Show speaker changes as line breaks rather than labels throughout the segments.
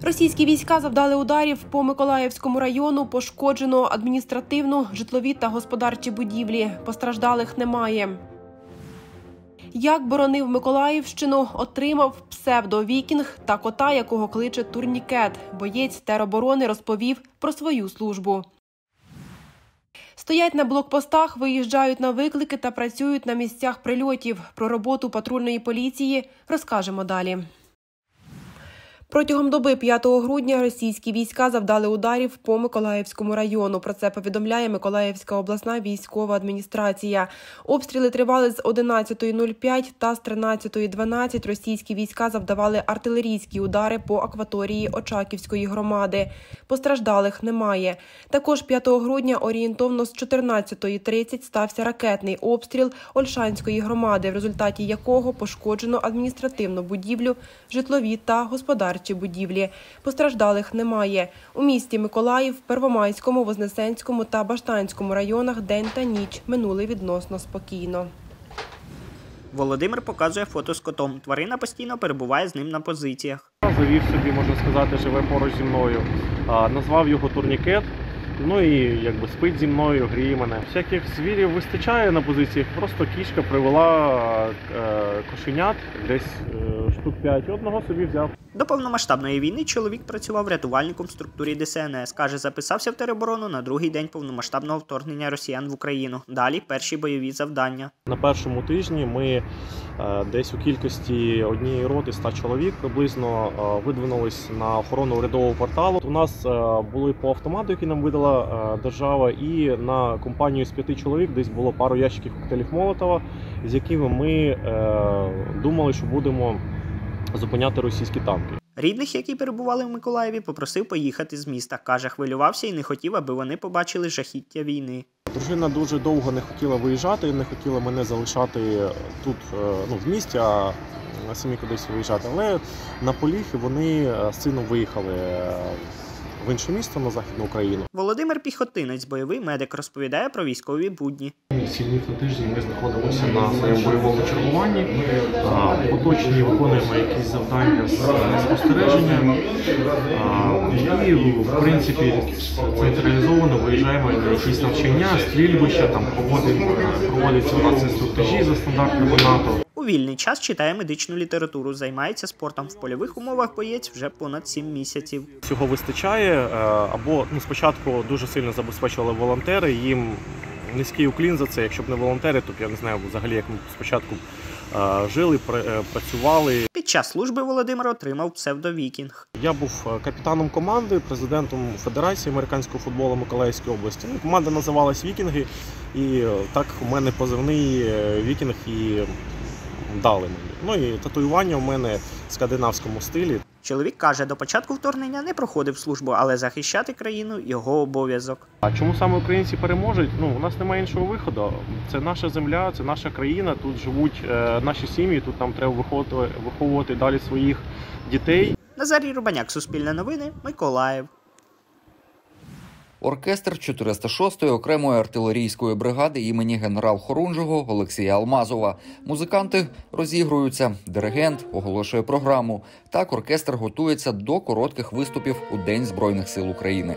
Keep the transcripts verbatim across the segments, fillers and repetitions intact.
Російські війська завдали ударів по Миколаївському району, пошкоджено адміністративну, житлові та господарчі будівлі. Постраждалих немає. Як боронив Миколаївщину, отримав псевдо-вікінг та кота, якого кличе Турнікет. Боєць тероборони розповів про свою службу. Стоять на блокпостах, виїжджають на виклики та працюють на місцях прильотів. Про роботу патрульної поліції розкажемо далі. Протягом доби п'ятого грудня російські війська завдали ударів по Миколаївському району. Про це повідомляє Миколаївська обласна військова адміністрація. Обстріли тривали з одинадцятої нуль п'ять та з тринадцятої дванадцять. Російські війська завдавали артилерійські удари по акваторії Очаківської громади. Постраждалих немає. Також п'ятого грудня орієнтовно з чотирнадцятої тридцять стався ракетний обстріл Ольшанської громади, в результаті якого пошкоджено адміністративну будівлю, житлові та господарчі будівлі. Постраждалих немає. У місті Миколаїв, Первомайському, Вознесенському та Баштанському районах день та ніч минули відносно спокійно.
Володимир показує фото з котом. Тварина постійно перебуває з ним на позиціях.
Завів собі, можна сказати, живе поруч зі мною. Назвав його Турнікет. Ну і якби спить зі мною, гріє мене. Всяких звірів вистачає на позиціях. Просто кішка привела е, кошенят, десь е, штук п'ять. Одного собі взяв.
До повномасштабної війни чоловік працював рятувальником в структурі Де Ес Ен Ес. Каже, записався в тероборону на другий день повномасштабного вторгнення росіян в Україну. Далі перші бойові завдання.
На першому тижні ми е, десь у кількості однієї роти ста чоловік приблизно е, видвинулись на охорону урядового порталу. У нас е, були по автомату, які нам видала е, держава, і на компанію з п'яти чоловік десь було пару ящиків коктейлів Молотова, з якими ми е, думали, що будемо зупиняти російські танки.
Рідних, які перебували в Миколаєві, попросив поїхати з міста. Каже, хвилювався і не хотів, аби вони побачили жахіття війни.
Дружина дуже довго не хотіла виїжджати, не хотіла мене залишати тут, ну, в місті, а самі кудись виїжджати. Але на Поліхи вони з сином виїхали в інше місто, на Західну Україну.
Володимир Піхотинець, бойовий медик, розповідає про військові будні.
Сім днів на тиждень ми знаходимося на своєму бойовому чергуванні. В оточенні виконуємо якісь завдання з спостереження. І, в принципі, централізовано виїжджаємо на якісь навчання, стрільбища, там проводиться у нас інструктажі за стандартами НАТО.
У вільний час читає медичну літературу, займається спортом. В польових умовах боєць вже понад сім місяців.
Цього вистачає, або ну, спочатку дуже сильно забезпечували волонтери, їм низький уклін за це. Якщо б не волонтери, то б я не знаю взагалі, як ми спочатку жили, працювали.
Під час служби Володимир отримав псевдо-вікінг.
Я був капітаном команди, президентом Федерації американського футболу Миколаївської області. Команда називалась «Вікінги», і так у мене позивний «Вікінг» і дали мені. Ну і татуювання у мене в скандинавському стилі.
Чоловік каже, до початку вторгнення не проходив службу, але захищати країну – його обов'язок.
А чому саме українці переможуть? Ну, у нас немає іншого виходу. Це наша земля, це наша країна, тут живуть е, наші сім'ї, тут нам треба виховувати, виховувати далі своїх дітей.
Назарій Рубаняк, Суспільне новини, Миколаїв.
Оркестр чотириста шостої окремої артилерійської бригади імені генерал-хорунжого Олексія Алмазова. Музиканти розігруються, диригент оголошує програму. Так оркестр готується до коротких виступів у День Збройних сил України.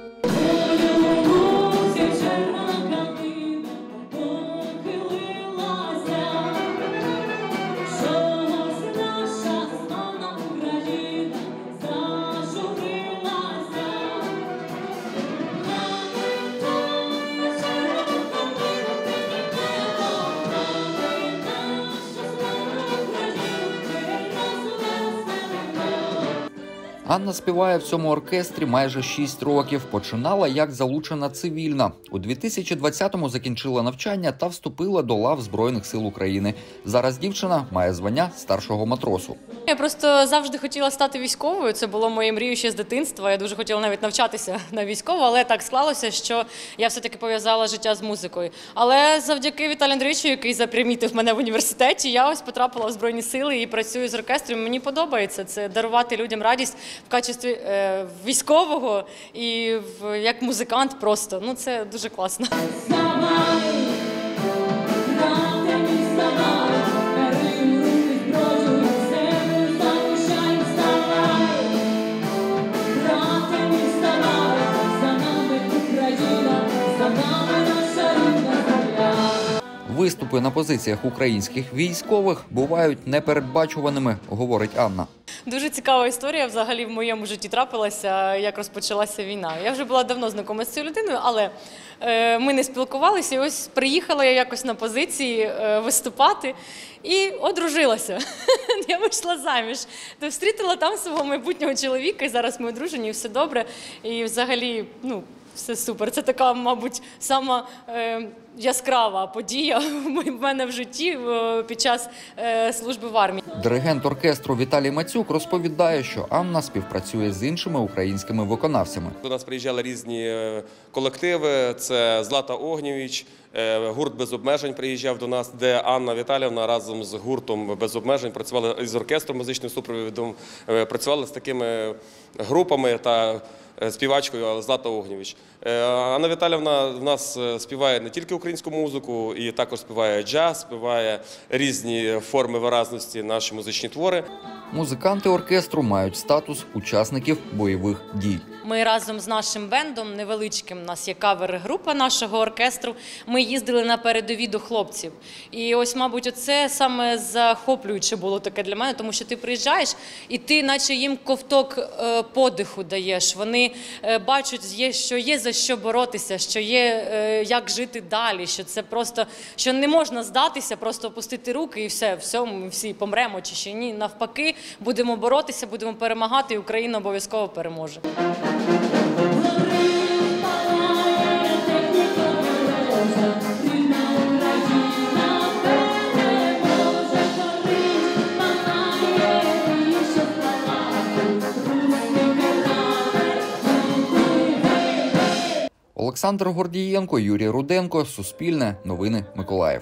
Анна співає в цьому оркестрі майже шість років. Починала як залучена цивільна. У дві тисячі двадцятому закінчила навчання та вступила до лав Збройних сил України. Зараз дівчина має звання старшого матросу.
Я просто завжди хотіла стати військовою. Це було моєю мрією ще з дитинства. Я дуже хотіла навіть навчатися на військову, але так склалося, що я все-таки пов'язала життя з музикою. Але завдяки Віталію Андрійовичу, який запримітив мене в університеті, я ось потрапила в Збройні сили і працюю з оркестром. Мені подобається це дарувати людям радість в качестві е, військового і в, як музикант просто. Ну, це дуже класно.
Виступи на позиціях українських військових бувають непередбачуваними, говорить Анна.
Дуже цікава історія взагалі в моєму житті трапилася, як розпочалася війна. Я вже була давно знайома з цією людиною, але е, ми не спілкувалися. І ось приїхала я якось на позиції е, виступати і одружилася. Я вийшла заміж. То встрітила там свого майбутнього чоловіка, і зараз ми одружені, і все добре. І взагалі, ну, все супер. Це така, мабуть, сама е, яскрава подія в мене в житті е, під час е, служби в армії.
Диригент оркестру Віталій Мацюк розповідає, що Анна співпрацює з іншими українськими виконавцями.
До нас приїжджали різні колективи, це Злата Огнєвіч, гурт «Без обмежень» приїжджав до нас, де Анна Віталіївна разом з гуртом «Без обмежень» працювала із оркестром музичним супровідом, працювала з такими групами та співачкою Злата Огнєвіч. Анна Віталіївна в нас співає не тільки українську музику, і також співає джаз, співає різні форми виразності, наші музичні твори.
Музиканти оркестру мають статус учасників бойових дій.
Ми разом з нашим бендом, невеличким, у нас є кавер-група нашого оркестру, ми їздили на передові до хлопців. І ось, мабуть, оце саме захоплююче було таке для мене, тому що ти приїжджаєш і ти наче їм ковток подиху даєш. Вони бачать, що є за що боротися, що є як жити далі, що це просто, що не можна здатися, просто опустити руки і все, все, ми всі помремо чи ще ні. Навпаки, будемо боротися, будемо перемагати, і Україна обов'язково переможе.
Олександр Гордієнко, Юрій Руденко, Суспільне, Новини Миколаїв.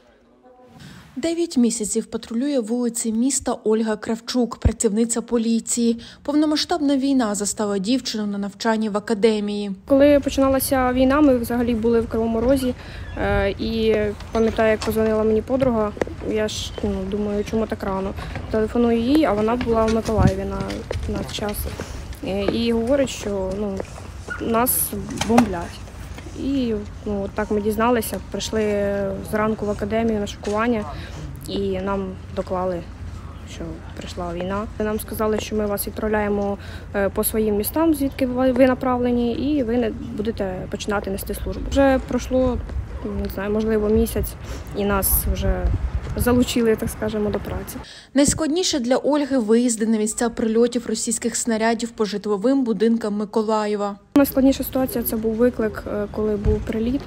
Дев'ять місяців патрулює вулиці міста Ольга Кравчук, працівниця поліції. Повномасштабна війна застала дівчину на навчанні в академії.
Коли починалася війна, ми взагалі були в Кривому Розі. І пам'ятаю, як подзвонила мені подруга, я ж ну, думаю, чому так рано. Телефоную їй, а вона була в Миколаєві на, на час. І говорить, що ну, нас бомблять. І ну, так ми дізналися, прийшли зранку в академію на шокування і нам доклали, що прийшла війна. Нам сказали, що ми вас відправляємо по своїм містам, звідки ви направлені, і ви не будете починати нести службу. Вже пройшло, не знаю, можливо, місяць, і нас вже залучили, так скажемо, до праці.
Найскладніше для Ольги – виїзди на місця прильотів російських снарядів по житловим будинкам Миколаєва.
Найскладніша ситуація – це був виклик, коли був приліт,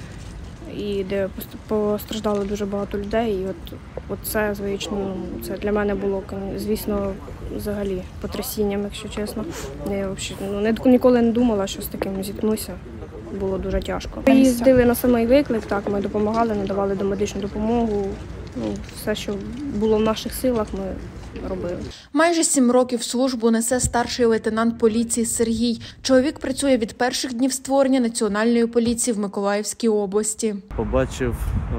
і де постраждало дуже багато людей. І от, от це, звично, це для мене було, звісно, взагалі потрясінням, якщо чесно. Я взагалі, ну, ніколи не думала, що з таким зіткнуся. Було дуже тяжко. Ми їздили на самий виклик, так, ми допомагали, надавали домедичну допомогу. Ну, все, що було в наших силах, ми робили.
Майже сім років службу несе старший лейтенант поліції Сергій. Чоловік працює від перших днів створення Національної поліції в Миколаївській області.
Побачив е-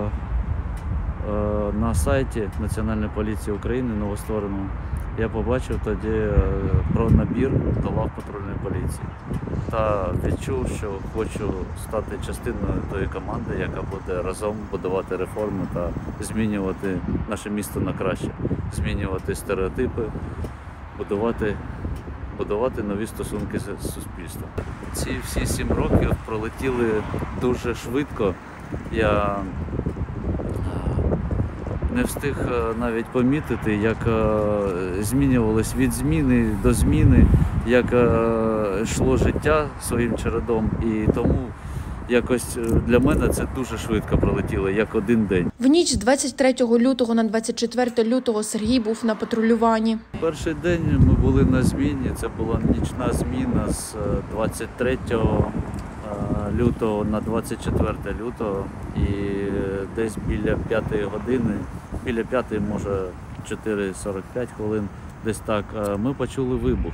е- на сайті Національної поліції України новоствореного, я побачив тоді е- про набір до лав патрульної поліції. Та відчув, що хочу стати частиною тої команди, яка буде разом будувати реформи та змінювати наше місто на краще, змінювати стереотипи, будувати, будувати нові стосунки з суспільством. Ці всі сім років пролетіли дуже швидко. Я не встиг навіть помітити, як змінювалось від зміни до зміни, як йшло життя своїм чередом, і тому якось для мене це дуже швидко пролетіло, як один день.
В ніч з двадцять третього лютого на двадцять четверте лютого Сергій був на патрулюванні.
Перший день ми були на зміні, це була нічна зміна з двадцять третього лютого на двадцять четверте лютого, і десь біля п'ятої години, біля п'ятої, може чотири сорок п'ять хвилин, десь так, ми почули вибух.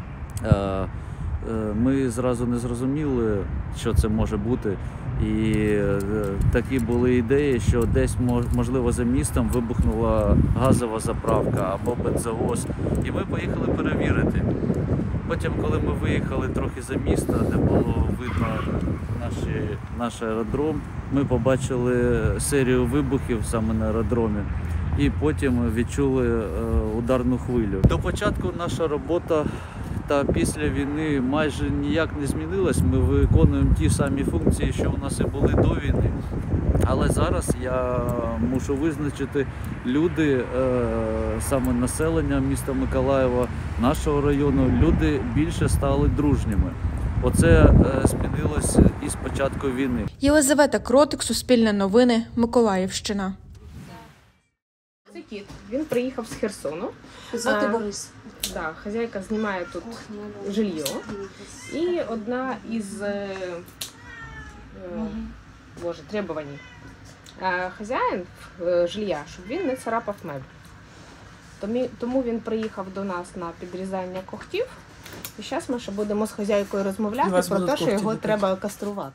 Ми зразу не зрозуміли, що це може бути, і такі були ідеї, що десь, можливо, за містом вибухнула газова заправка або бензовоз, і ми поїхали перевірити. Потім, коли ми виїхали трохи за місто, де було видно наші, наш аеродром, ми побачили серію вибухів саме на аеродромі і потім відчули ударну хвилю. До початку наша робота та після війни майже ніяк не змінилась. Ми виконуємо ті самі функції, що у нас і були до війни. Але зараз я мушу визначити, люди, саме населення міста Миколаєва, нашого району, люди більше стали дружніми. Оце змінилось із початку війни.
Єлизавета Кротик, Суспільне новини, Миколаївщина.
Це кіт. Він приїхав з Херсону.
Звати Борис.
Да, хазяйка знімає тут жилье. І одна із е, е, боже, требувань е, хазяїн е, жилья, щоб він не царапав меблі. Тому, тому він приїхав до нас на підрізання когтів. І зараз ми ще будемо з хазяйкою розмовляти про те, що його треба каструвати.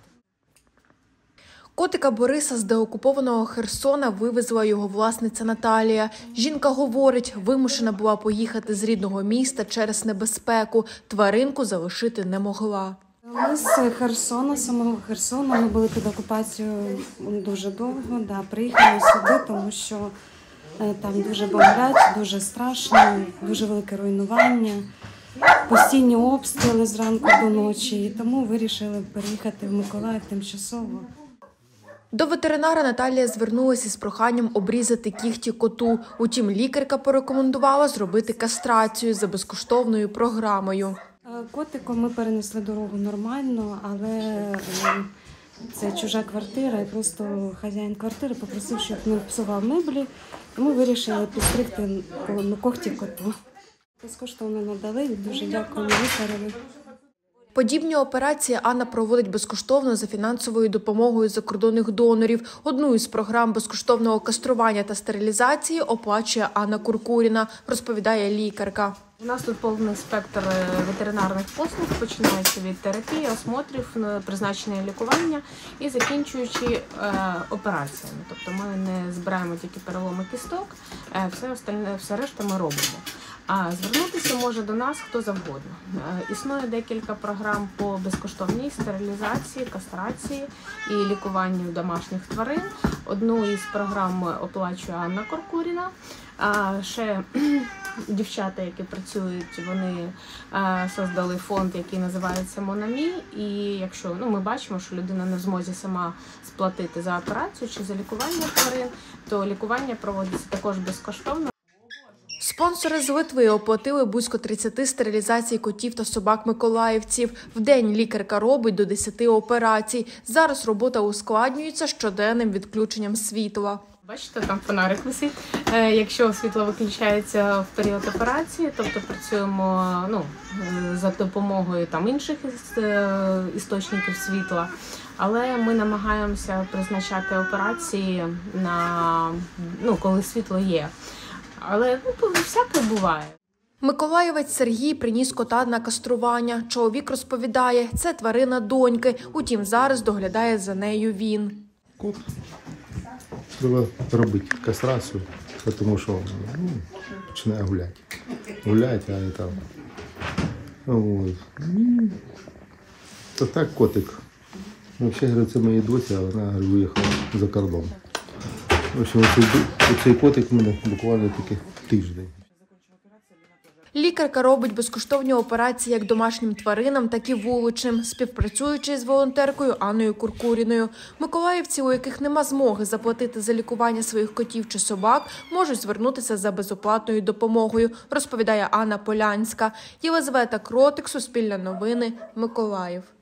Котика Бориса з деокупованого Херсона вивезла його власниця Наталія. Жінка говорить, вимушена була поїхати з рідного міста через небезпеку. Тваринку залишити не могла.
Ми з Херсона, самого Херсона, ми були під окупацією дуже довго. Да, приїхали сюди, тому що там дуже бомблять, дуже страшно, дуже велике руйнування. Постійні обстріли зранку до ночі, і тому вирішили переїхати в Миколаїв тимчасово.
До ветеринара Наталія звернулася з проханням обрізати кігті коту. Утім, лікарка порекомендувала зробити кастрацію за безкоштовною програмою.
Котику ми перенесли дорогу нормально, але це чужа квартира, і просто хазяїн квартири попросив, щоб не псував меблі, тому вирішили підстригти когті коту. Безкоштовно надали, дуже дякуємо лікареві.
Подібні операції Анна проводить безкоштовно за фінансовою допомогою закордонних донорів. Одну із програм безкоштовного кастрування та стерилізації оплачує Анна Куркуріна, розповідає лікарка.
У нас тут повний спектр ветеринарних послуг, починаючи від терапії, осмотрів, призначення лікування і закінчуючи е, операціями. Тобто ми не збираємо тільки переломи кісток, е, все остальне, все решта ми робимо. А звернутися може до нас хто завгодно. Е, існує декілька програм по безкоштовній стерилізації, кастрації і лікуванню домашніх тварин. Одну із програм оплачує Анна Куркуріна. А ще дівчата, які працюють, вони а, создали фонд, який називається «Монамі». І якщо ну, ми бачимо, що людина не в змозі сама сплатити за операцію чи за лікування тварин, то лікування проводиться також безкоштовно.
Спонсори з Литви оплатили близько тридцяти стерилізацій котів та собак-миколаївців. В день лікарка робить до десяти операцій. Зараз робота ускладнюється щоденним відключенням світла.
Бачите, там фонарик висить. Якщо світло виключається в період операції, тобто працюємо ну, за допомогою там, інших істочників світла, але ми намагаємося призначати операції, на, ну, коли світло є. Але ну, всяке буває.
Миколаївець Сергій приніс кота на кастрування. Чоловік розповідає, це тварина доньки, утім зараз доглядає за нею він.
Кот. Треба робити кастрацію, тому що ну, починає гуляти. Гуляти, а там. От. Це так котик. Взагалі, це моїй дочі, а вона виїхала за кордон. В общем, оцей, оцей котик в мене буквально тільки тиждень.
Лікарка робить безкоштовні операції як домашнім тваринам, так і вуличним, співпрацюючи з волонтеркою Анною Куркуріною. Миколаївці, у яких нема змоги заплатити за лікування своїх котів чи собак, можуть звернутися за безоплатною допомогою, розповідає Анна Полянська. Єлизавета Кротик, Суспільне новини, Миколаїв.